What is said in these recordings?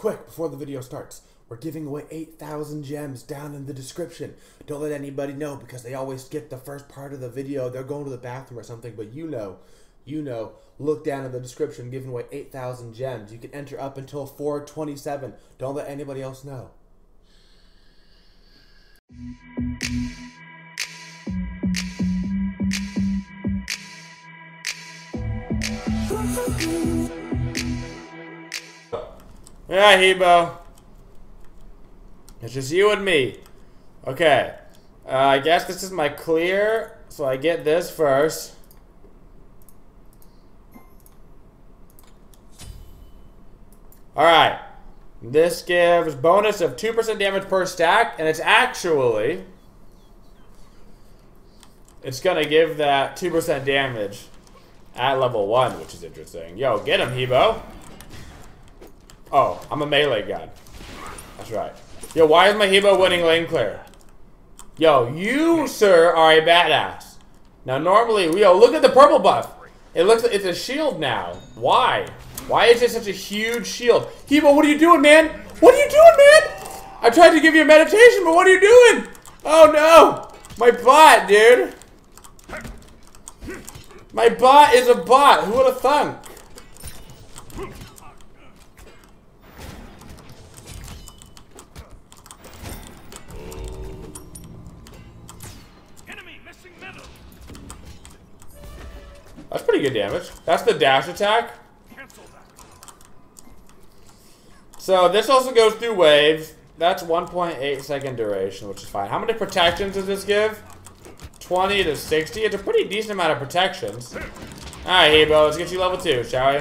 quick, before the video starts. We're giving away 8,000 gems down in the description. Don't let anybody know because they always skip the first part of the video. They're going to the bathroom or something, but you know, look down in the description, giving away 8,000 gems. You can enter up until 4/27. Don't let anybody else know. Yeah, Hebo. It's just you and me. Okay. I guess this is my clear, so I get this first. Alright. This gives bonus of 2% damage per stack, and it's actually... it's gonna give that 2% damage at level 1, which is interesting. Yo, get him, Hebo. Oh, I'm a melee god. That's right. Yo, why is my Hebo winning lane clear? Yo, you, sir, are a badass. Now, normally, yo, look at the purple buff. It looks like it's a shield now. Why? Why is it such a huge shield? Hebo, what are you doing, man? What are you doing, man? I tried to give you a meditation, but what are you doing? Oh, no. My bot, dude. My bot is a bot. Who would have thunk? That's pretty good damage. That's the dash attack. So this also goes through waves. That's 1.8 second duration, which is fine. How many protections does this give? 20 to 60. It's a pretty decent amount of protections. Alright, Hebo, let's get you level 2, shall we?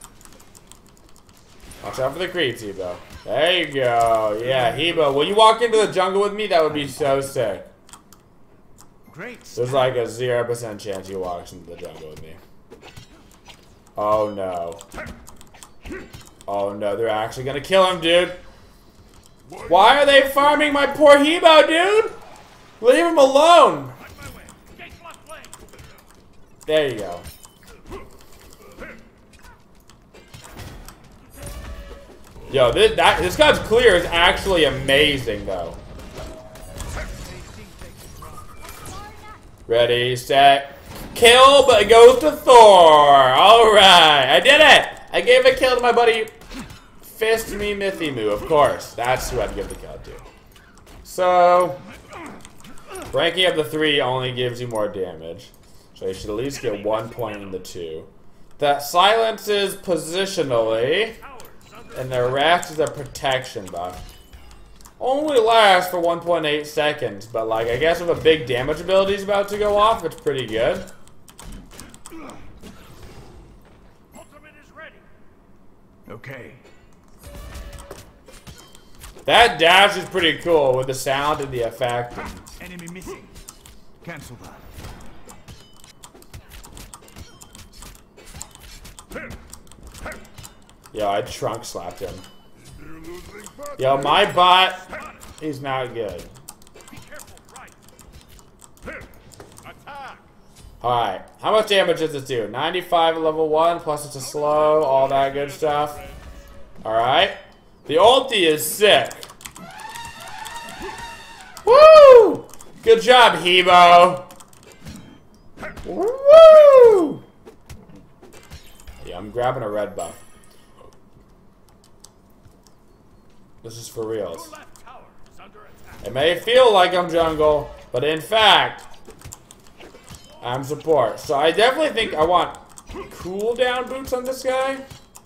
Watch out for the creeps, Hebo. There you go. Yeah, Hebo. Will you walk into the jungle with me? That would be so sick. Great. There's like a 0% chance he walks into the jungle with me. Oh no. Oh no, they're actually gonna kill him, dude. Why are they farming my poor Hebo, dude? Leave him alone. There you go. Yo, this guy's clear is actually amazing, though. Ready, set, kill, but it goes to Thor. Alright, I did it! I gave a kill to my buddy Fist Me Mythimu, of course. That's who I'd give the kill to. So, ranking up the 3 only gives you more damage. So you should at least get 1 point in the 2. That silences positionally, and the rest is a protection buff. Only lasts for 1.8 seconds, but like I guess if a big damage ability is about to go off, it's pretty good. Ultimate is ready. Okay. That dash is pretty cool with the sound and the effect. Enemy missing. Cancel that. Yo, I trunk slapped him. Yo, my bot, he's not good. Alright, how much damage does this do? 95 at level 1, plus it's a slow, all that good stuff. Alright. The ulti is sick. Woo! Good job, Hebo. Woo! Yeah, I'm grabbing a red buff. This is for reals. It may feel like I'm jungle, but in fact, I'm support. So I definitely think I want cooldown boots on this guy.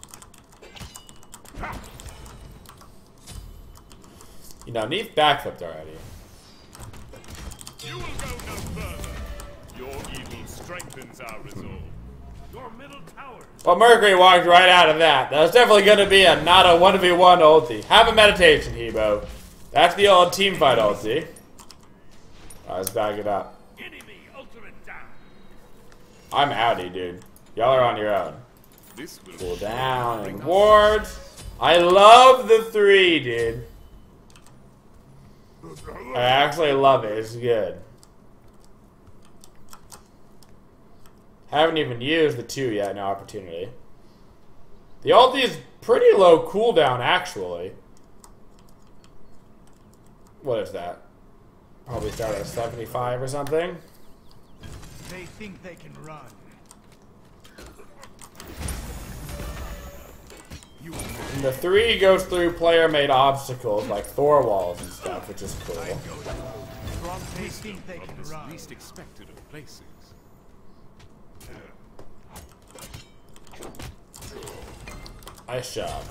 You know, Neith backflipped already. You will go no further. Your evil strengthens our resolve. Your middle tower. Well, Mercury walked right out of that. That was definitely going to be not a 1v1 ulti. Have a meditation, Hebo. That's the old team fight ulti. Alright, let's back it up. Enemy ultimate down. I'm outie, dude. Y'all are on your own. This will Cool down and wards. I love the 3, dude. I actually love it. It's good. Haven't even used the 2 yet, no opportunity. The ulti is pretty low cooldown, actually. What is that? Probably start at 75 or something. They think they can run. And the 3 goes through player-made obstacles like Thor walls and stuff, which is cool. They think they can run. Least expected of places. Nice job.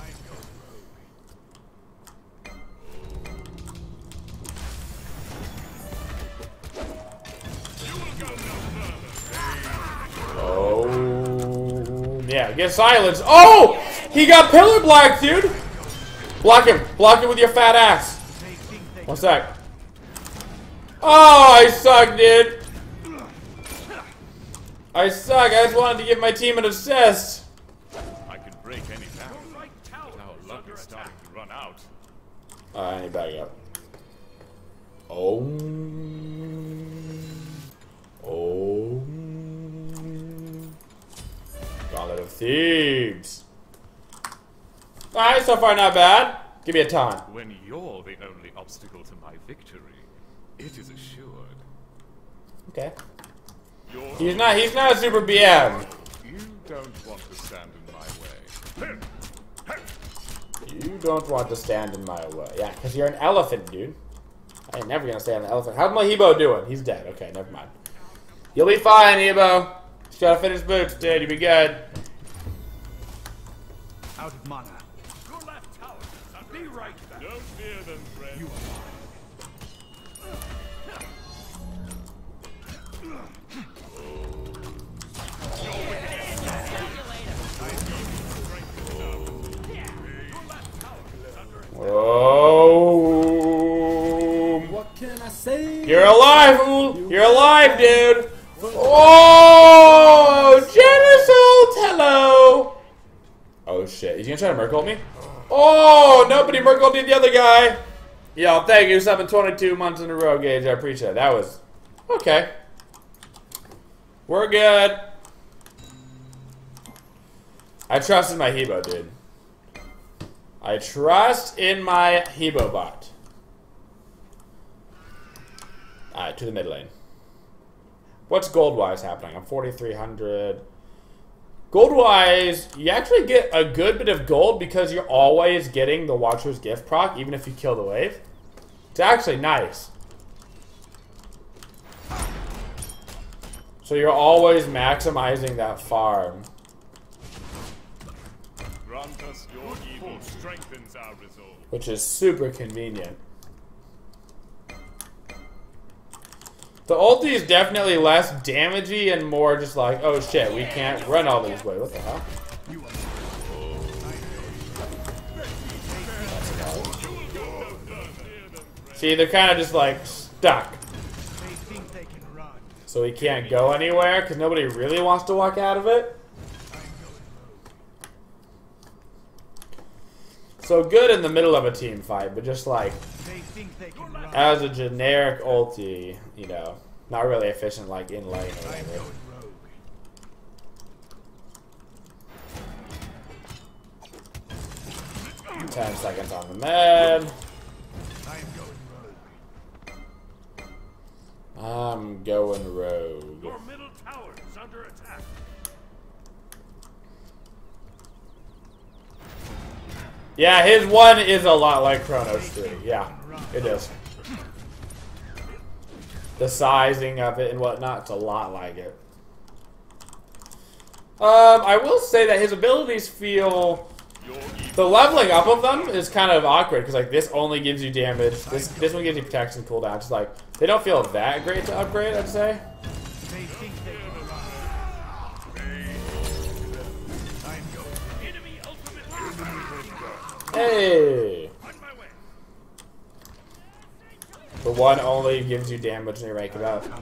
Oh, yeah, get silenced. Oh! He got pillar black, dude! Block him. Block him with your fat ass. One sec. Oh, I suck, dude. I suck. I just wanted to give my team an assist. I can break any barrier. Our luck is starting to run out. I need back up. Oh. Oh. Gauntlet of Thebes. Alright, so far not bad. Give me a taunt. When you're the only obstacle to my victory, it is assured. Okay. You're He's not a super BM. You don't want to stand in my way. You don't want to stand in my way. Yeah, because you're an elephant, dude. I ain't never gonna stand on an elephant. How's my Hebo doing? He's dead. Okay, never mind. You'll be fine, Hebo. Just gotta finish boots, dude. You'll be good. Out of mana. Your left tower. I'll be right back. Don't fear them, friend. You Oh! What can I say? You're alive, fool! You're alive, dude! Oh! Genesult! Hello! Oh shit. He's gonna try to Merkle me? Oh! Nobody Merkle did the other guy! Yo, thank you. 722 months in a row, Gage. I appreciate it. That was... okay. We're good. I trust in my Hebo, dude. I trust in my Hebo bot. Alright, to the mid lane. What's gold-wise happening? I'm 4,300. Gold-wise, you actually get a good bit of gold because you're always getting the Watcher's Gift proc, even if you kill the wave. It's actually nice. So you're always maximizing that farm. grant us your evil strengthens our resolve. Which is super convenient. The ulti is definitely less damagey and more just like, oh shit, we can't run all these ways. What the hell? See, they're kind of just like stuck. So we can't go anywhere because nobody really wants to walk out of it. So good in the middle of a team fight, but just like as a generic ulti, you know, not really efficient like in lane or whatever. 10 seconds on the med. I'm going rogue. Your middle tower is under attack. Yeah, his one is a lot like Chronos 3. Yeah, it is. The sizing of it and whatnot, it's a lot like it. I will say that his abilities feel... The leveling up of them is kind of awkward, because like this only gives you damage, this one gives you protection cooldown. Just like, they don't feel that great to upgrade, I'd say. Hey! The one only gives you damage when you rank it up.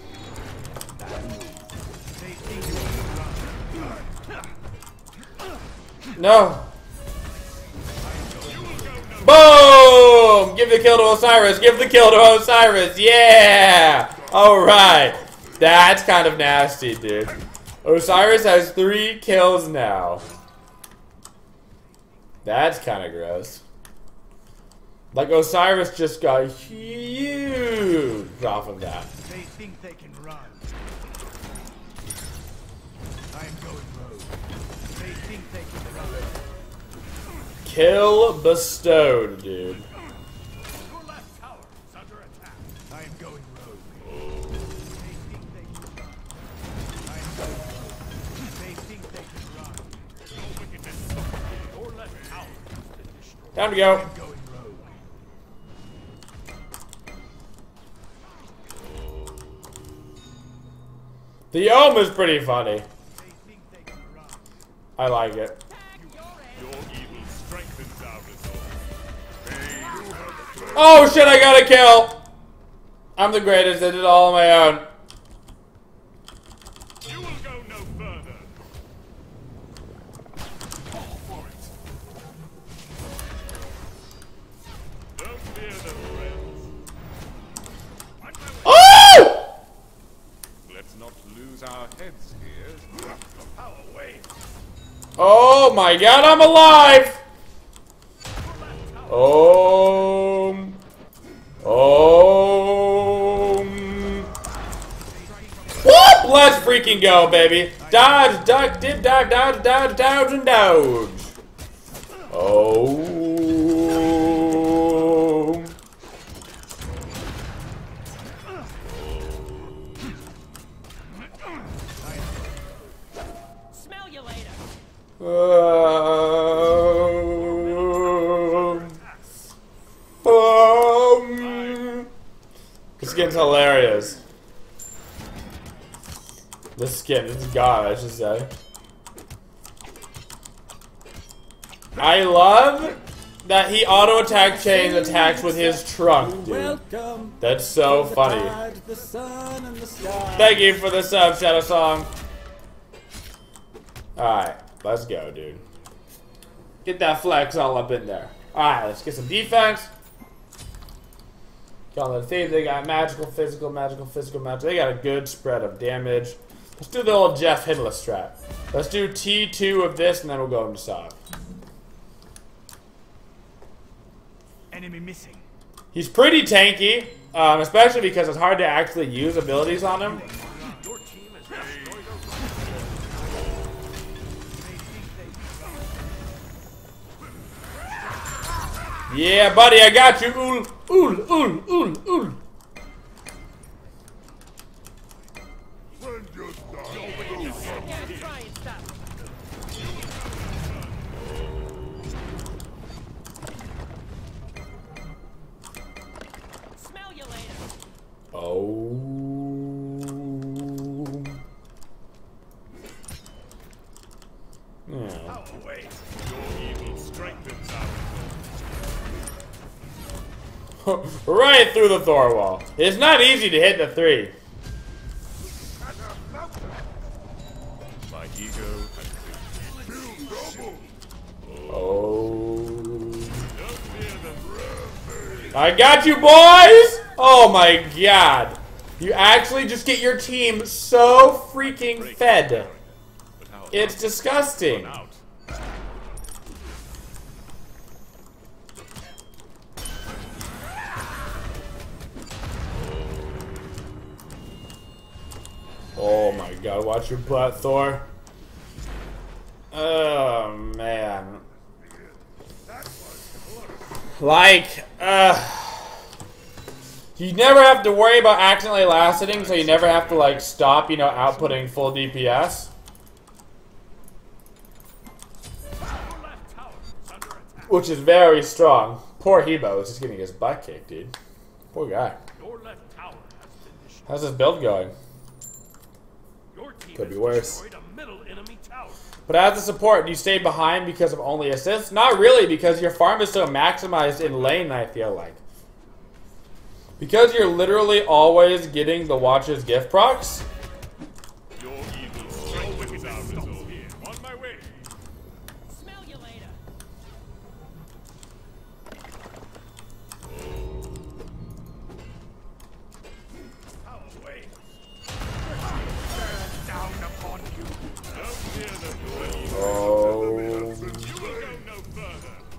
No! Boom! Give the kill to Osiris! Give the kill to Osiris! Yeah! Alright! That's kind of nasty, dude. Osiris has 3 kills now. That's kind of gross. Like Osiris just got huge off of that. They think they can run. I'm going rogue. They think they can run. Kill bestowed, dude. Your left tower is under attack. I am going rogue. They think they can run. I am going rogue. They think they can run. Your wickedness suffers. Your left tower has been destroyed. Time to I go. am going rogue. The Ohm is pretty funny. They think they can run. I like it. Your evil strengthens our resolve. Oh shit, I got a kill! I'm the greatest, I did it all on my own. You will go no further. Fall for it. Don't fear them, friends. Oh! Let's not lose our heads here. Power away. Oh my god, I'm alive! Om. Whoop! Let's freaking go, baby. Dodge, duck, dip, dive, dodge, dodge, dodge, and dodge. Oh. Smell you later. This skin's hilarious. This skin, this is God, I should say. I love that he auto attack chains attacks with his trunk, dude. That's so funny. Thank you for the sub, Shadow Song. Alright, let's go, dude. Get that flex all up in there. Alright, let's get some defense. Gauntlet of Thieves, they got magical, physical, magical, physical, magical. They got a good spread of damage. Let's do the old Jeff Hidless strat. Let's do T2 of this, and then we'll go into Sov. Enemy missing. He's pretty tanky, especially because it's hard to actually use abilities on him. Your team has destroyed a Yeah, buddy, I got you. Ool, ool, ool, ool, ool. Yeah, try and stop. Smell you later. Oh. Yeah. power away. Your evil strengthens our resolve. Right through the Thor wall. It's not easy to hit the 3. My ego has been Oh. Don't fear them. I got you, boys! Oh my god. You actually just get your team so freaking fed. But how It's disgusting. out? Oh my god, watch your butt, Thor. Oh man. Like, you never have to worry about accidentally last hitting, so you never have to like stop, you know, outputting full DPS. Your left tower is under attack. Which is very strong. Poor Hebo is just getting his butt kicked, dude. Poor guy. Your left tower has been destroyed. How's this build going? Your team Could has be worse. destroyed a middle enemy tower. But as a support, do you stay behind because of only assists? Not really, because your farm is so maximized in lane, I feel like. Because you're literally always getting the Watch's gift procs. Your evil strengthens our resolve here. On my way. Smell you later. Power away. Down upon you. Don't fear them, your evil. Oh. You will go no further.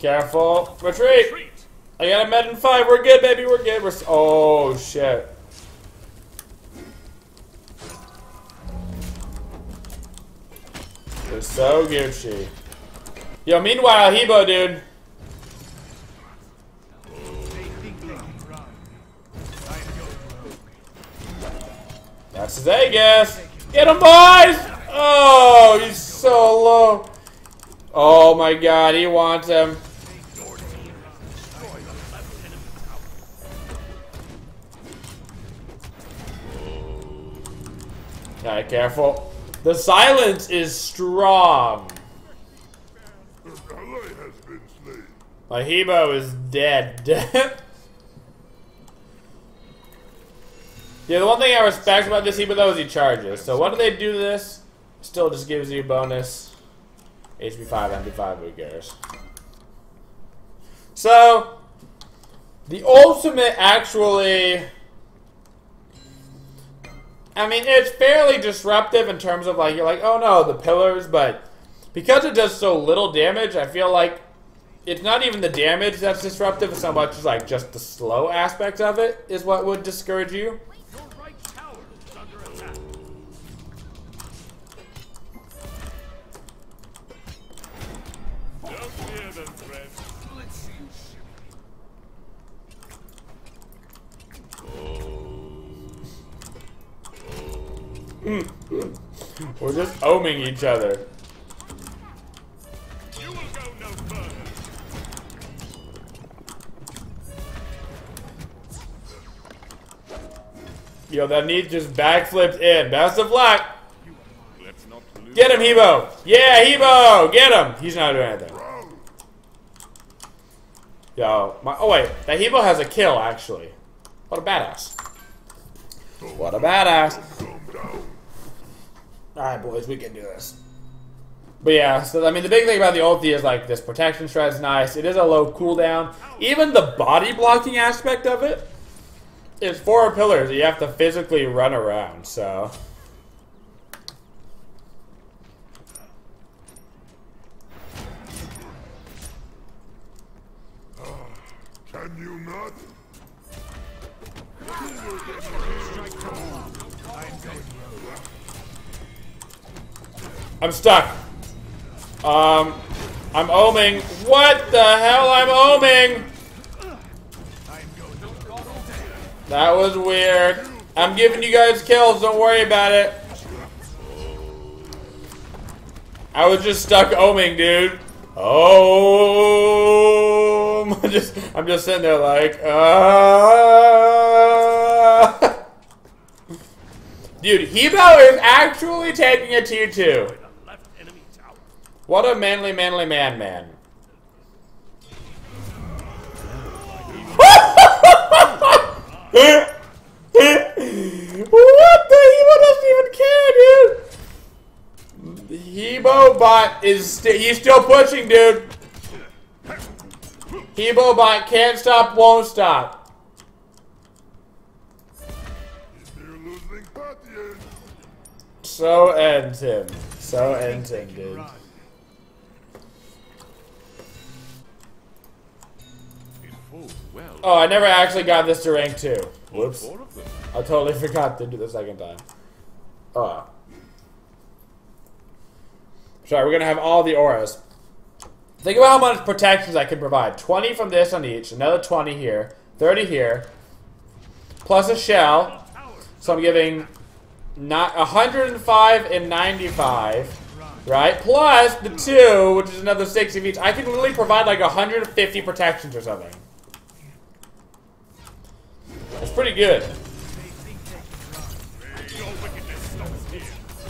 Careful. Retreat. I got a med in 5. We're good, baby. We're good. Oh, shit. They're so Gucci. Yo, meanwhile, Hebo, dude. That's his A guess. Get him, boys! Oh, he's so low. Oh my god, he wants him. Alright, careful. The silence is strong. My Hebo is dead. Yeah, the one thing I respect about this Hebo though is he charges. So what do they do to this? Still just gives you bonus. HP 5, MP 5, who cares? So, the ultimate actually... I mean, it's fairly disruptive in terms of like, you're like, oh no, the pillars, but because it does so little damage, I feel like it's not even the damage that's disruptive so much as like just the slow aspect of it is what would discourage you. Your right tower is under attack. Don't fear them, friends. Let's see you ship. We're just oming each other. You will go no further. Yo, that knee just backflipped in. Best of luck. Let's not lose. Get him, Hebo. Yeah, Hebo. Get him. He's not doing anything. Yo, oh wait, that Hebo has a kill actually. What a badass. What a badass. Alright, boys, we can do this. But yeah, so I mean, the big thing about the ulti is like this protection shred's nice. It is a low cooldown. Even the body blocking aspect of it is 4 pillars that you have to physically run around, so. Can you not? I'm stuck. I'm oming. What the hell? I'm oming. That was weird. I'm giving you guys kills. Don't worry about it. I was just stuck oming, dude. Oh, I'm just sitting there like, Dude, Hebo is actually taking a tier 2. What a manly man. What the? Hebo doesn't even care, dude. Hebo bot is he's still pushing, dude. Hebo bot can't stop, won't stop. You're losing Patien. So ends him. So ends him, dude. Well, Oh, I never actually got this to rank 2. Whoops. 4 of them. I totally forgot to do the second time. Oh. Sorry, we're gonna have all the auras. Think about how much protections I can provide. 20 from this on each, another 20 here, 30 here, plus a shell. So I'm giving 105 and 95, right? Plus the 2, which is another 60 of each. I can literally provide like 150 protections or something. That's pretty good. Your wickedness stops here.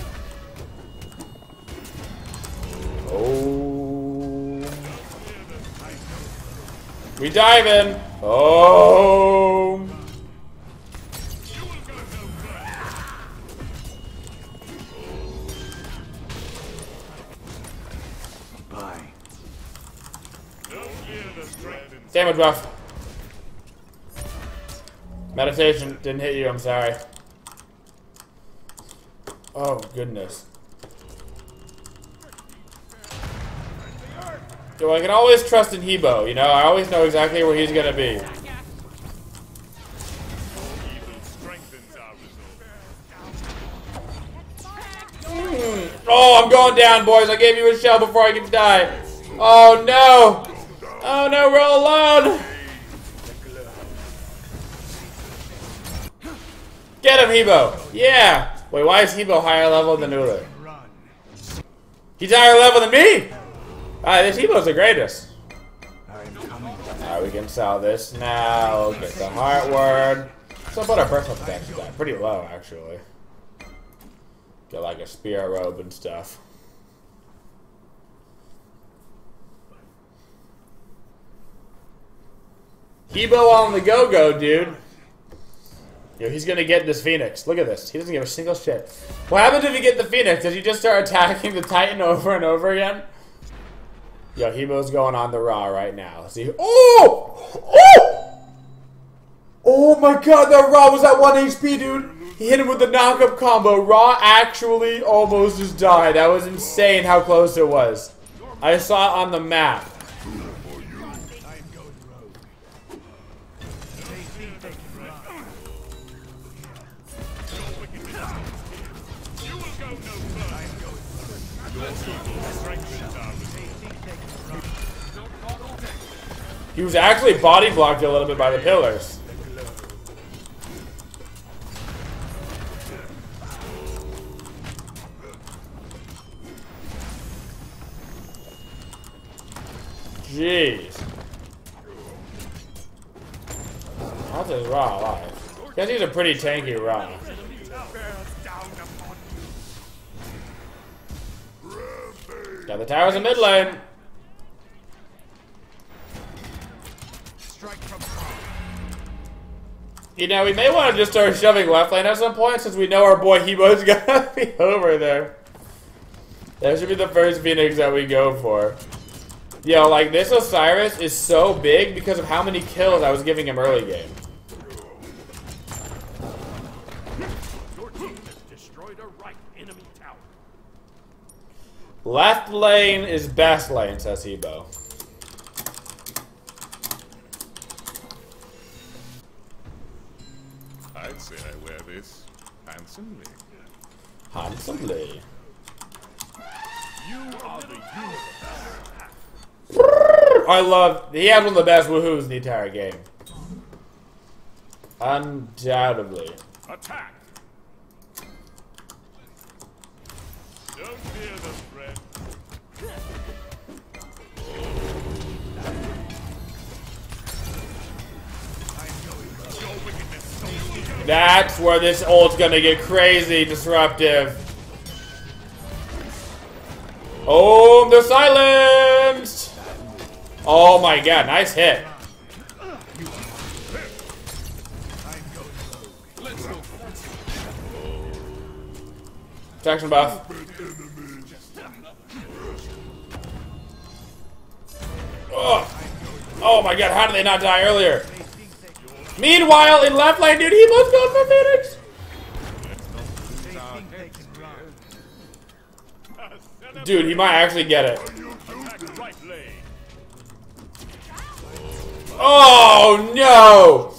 Oh. We dive in. Oh. You will go no further. Bye. Don't fear the strength in Damage buff. Meditation didn't hit you, I'm sorry. Oh, goodness. So I can always trust in Hebo, you know? I always know exactly where he's gonna be. Evil strengthens our resolve. Oh, I'm going down, boys. I gave you a shell before I could die. Oh, no. Oh, no, we're all alone. Get him, Hebo. Yeah. Wait, why is Hebo higher level than Uller? He's higher level than me. This Hebo's the greatest. Alright, we can sell this now. Get the heart word. So, but our personal protection died pretty low, actually. Get like a spear robe and stuff. Hebo on the go-go, dude. Yo, he's gonna get this Phoenix. Look at this. He doesn't give a single shit. What happens if you get the Phoenix? Does he just start attacking the Titan over and over again? Yo, Hebo's going on the Raw right now. Let's see. Oh! Oh! Oh my god, that Raw was at 1 HP, dude. He hit him with the knockup combo. Raw actually almost just died. That was insane how close it was. I saw it on the map. He was actually body blocked a little bit by the pillars. Jeez. How's his Raw alive? Guess he's a pretty tanky Raw. Got the towers in mid lane. You know, we may want to just start shoving left lane at some point since we know our boy Hebo's gonna be over there. That should be the first Phoenix that we go for. Yo, like, this Osiris is so big because of how many kills I was giving him early game. Your team has destroyed a right enemy tower. Left lane is best lane, says Hebo. I'd say I wear this handsomely. Handsomely. You are the universe. I love... He has one of the best woohoos in the entire game. Undoubtedly. Attack! Don't fear the threat. That's where this ult's gonna get crazy disruptive. Oh, they're silenced! Oh my god, nice hit. Protection buff. Oh. Oh my god, how did they not die earlier? Meanwhile, in left lane, dude, he must go for Phoenix. Dude, he might actually get it. Attack right lane. Oh no!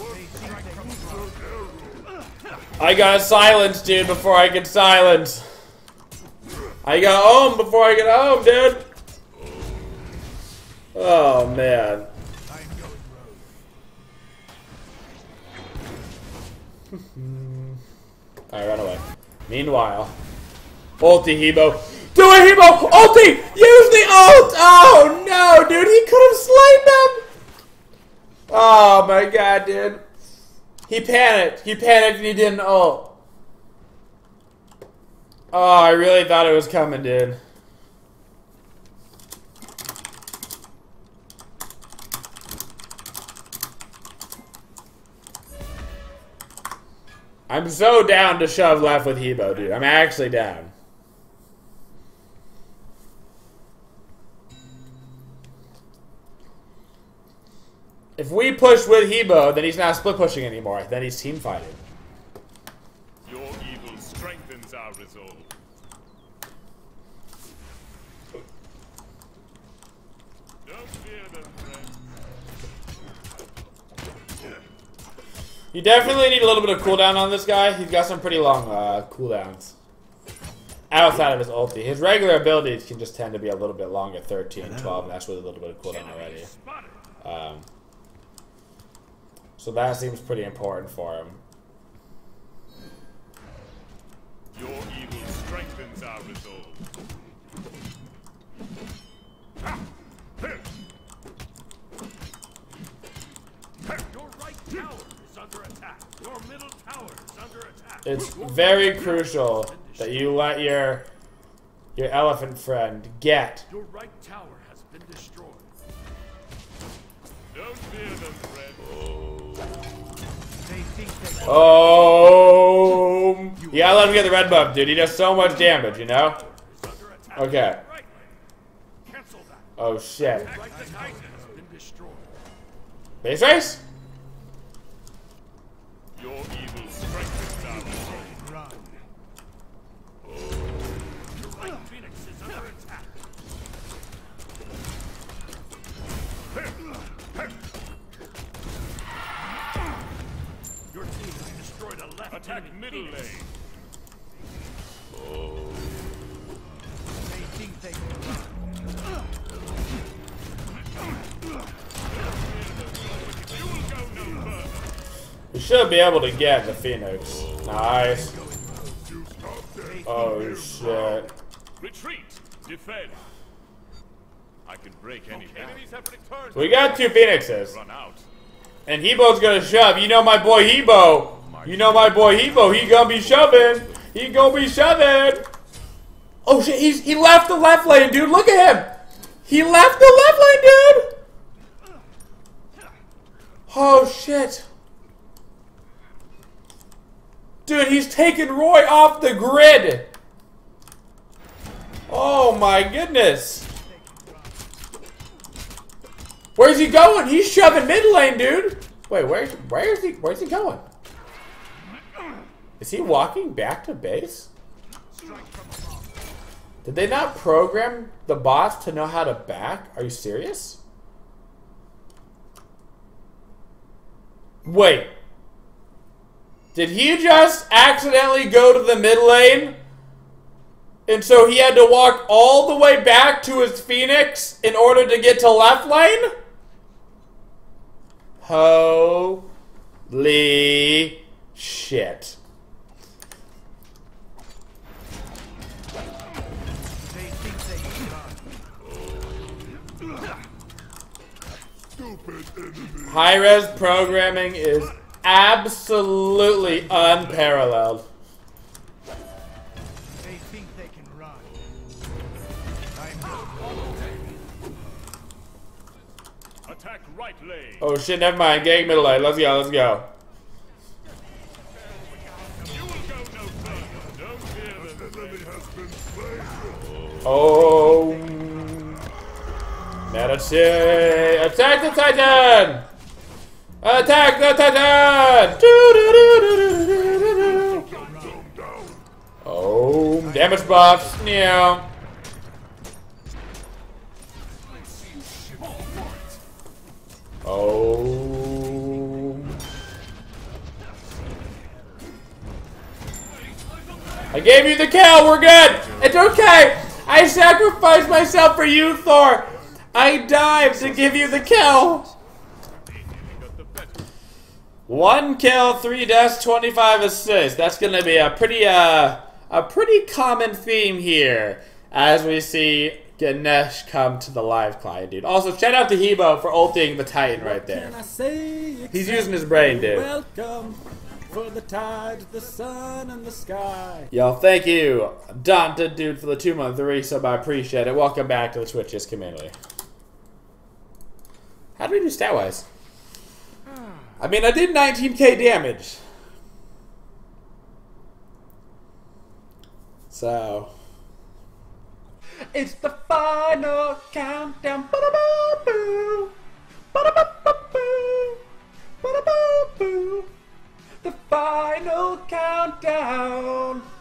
I got silenced, dude, before I could silence. I got home before I get home, dude. Oh man. Alright, run away. Meanwhile, ulti Hebo. Do it, Hebo! Ulti! Use the ult! Oh no, dude, he could have slain them! Oh my god, dude. He panicked. He panicked and he didn't ult. Oh, I really thought it was coming, dude. I'm so down to shove left with Hebo, dude. I'm actually down. If we push with Hebo, then he's not split pushing anymore. Then he's team fighting. Your evil strengthens our resolve. fear them, friend. You definitely need a little bit of cooldown on this guy. He's got some pretty long cooldowns. Outside of his ulti. His regular abilities can just tend to be a little bit longer, 13, 12, and that's with a little bit of cooldown already. So that seems pretty important for him. Your evil strengthens our resolve. Your right tower is under attack. Your middle tower is under attack. It's very crucial that you let your elephant friend get. Your right tower has been destroyed. Don't fear them, friend. They think they can. Oh, you gotta let him get the red buff, dude. He does so much damage, you know? Is under attack. Okay. Right. Cancel that. Oh shit. Right the Titan has been destroyed. Base race? Your evil strengthens our resolve. Run. Your right Phoenix is under attack. Your team has destroyed a left attack middle lane. They think they can run. You will go no further. You should be able to get the Phoenix. Nice. Oh shit. Retreat. Defend. I can break any enemies have returned. We got 2 Phoenixes. Run out. And Hebo's gonna shove. You know my boy Hebo. You know my boy Hebo. He gonna be shoving. He gonna be shoving. Oh shit, he left the left lane, dude. Look at him. He left the left lane, dude. Oh shit. Dude, he's taking Roy off the grid. Oh my goodness. Where's he going? He's shoving mid lane, dude. Wait, where's he going? Is he walking back to base? Did they not program the bots to know how to back? Are you serious? Wait. Did he just accidentally go to the mid lane? And so he had to walk all the way back to his Phoenix in order to get to left lane? Holy shit. They think they can run. Stupid enemy. High-res programming is absolutely unparalleled. They think they can run. Attack right lane. Oh shit, never mind. Gang middle lane. Let's go, let's go. You will go no further. Don't fear them. Enemy has been slain. Oh. Medici. Attack the Titan! Attack the Titan! Oh, damage buffs. Yeah. Oh. I gave you the kill. We're good. It's okay. I sacrificed myself for you, Thor. I dived to give you the kill. 1 kill, 3 deaths, 25 assists. That's gonna be a pretty common theme here as we see Ganesh come to the live client, dude. Also, shout out to Hebo for ulting the Titan right there. He's using his brain, dude. Welcome for the tide, the sun, and the sky. Yo, thank you, Dante, dude, for the 2-month resub. I appreciate it. Welcome back to the Twitches community. How did we do stat-wise? I mean, I did 19k damage. So. It's the final countdown. Ba-da-ba-boo. Ba-da-ba-ba-boo. Ba-da-ba-boo. The final countdown.